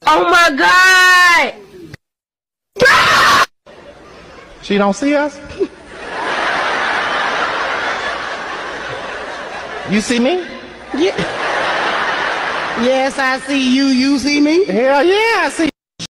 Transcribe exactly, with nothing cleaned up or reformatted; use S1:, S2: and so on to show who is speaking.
S1: Oh my God!
S2: She don't see us? You see me?
S1: Yeah. Yes, I see you. You see me?
S2: Hell yeah, I see